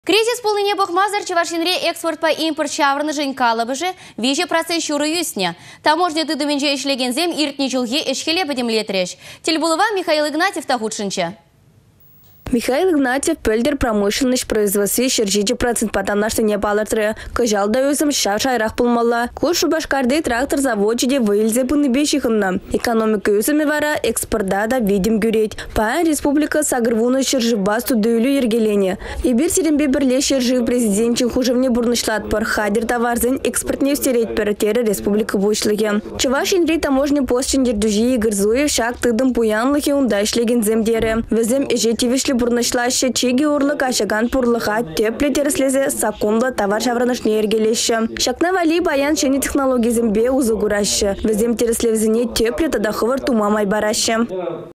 Кризис полыне бахмазар Чувашинре экспорт по импорт чаврны женькалы же, виже процент шуры юсне. Таможня тыдыменже ишлеген зем иртне жылге эшхеле бадемлетреш. Тельбулова Михаил Игнатьев тахудшинче. Михаил Игнатьев пөлдер промышленность производстве 40% потамнашты не палыртыры. Кыжал даёзым шайрах пулмалла. Куршу башкарды трактор заводчиде выйлзе пыныбещихынна. Экономика юзыми вара экспорта да видим гюреть. Паян республика сагырвуны шыржыбасту дөйлю ергелене. Ибир сиренбе бірле шыржы президентчин хужевне бурнышлат пар хадер товарзен экспортне устереть перетері республика бушлыге. Чуваш инри таможня постчин дердужи игрзуев шак тыдым пуянлыхе ундашлеген земдері. Везем эжетивишли бурнышлаще чеги урлык ашаган пурлыха тепле тереслезе сакунла товар шавранышне ергелеще. Шакна вали баян шени технологии зембе узугураще. Везем тереслевзене тепле тадахывар тумамай бараще.